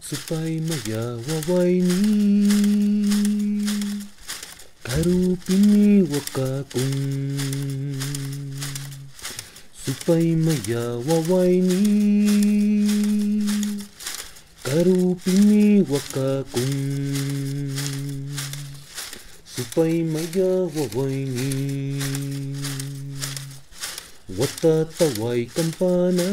Supay maya wawaini karupini wakakung Supay maya wawaini karupini wakakung Supay maya wawaini watataway kampana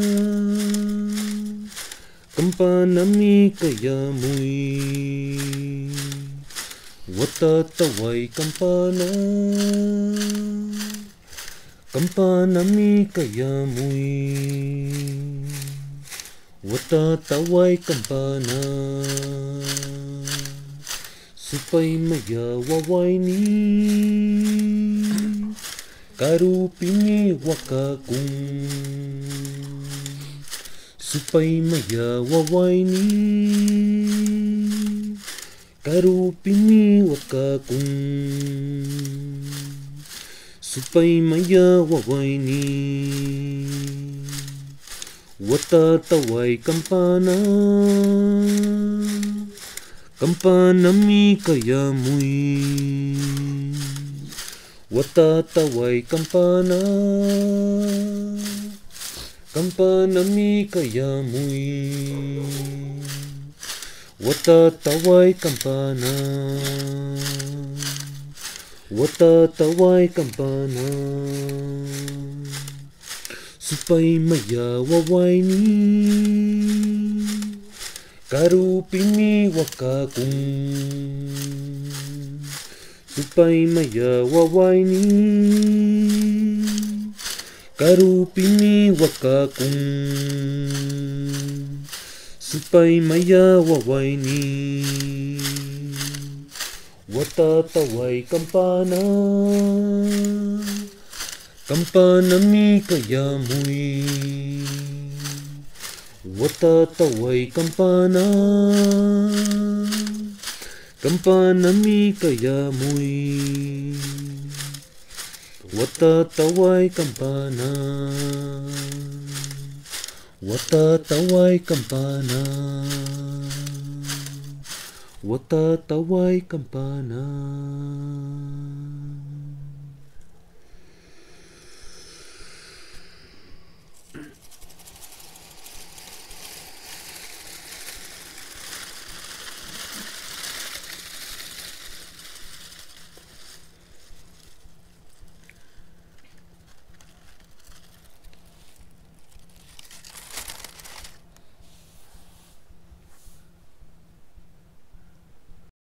Kampana mi kayamoy watataway kampana Kampana mi kayamoy watataway kampana Supay maya wawaini karupini wakakung Supay maya wawaini karupini wakakung Supay maya wawaini watataway kampana Kampana mi kayamoy watataway kampana Kampana mi kayamoy watataway kampana Watataway kampana Supay maya wawaini karupini wakakung Supay maya wawaini karupini wakakung Supay maya wawaini watataway kampana Kampana mi kayamoy watataway kampana Kampana mi kayamoy watataway kampana Watataway kampana Watataway kampana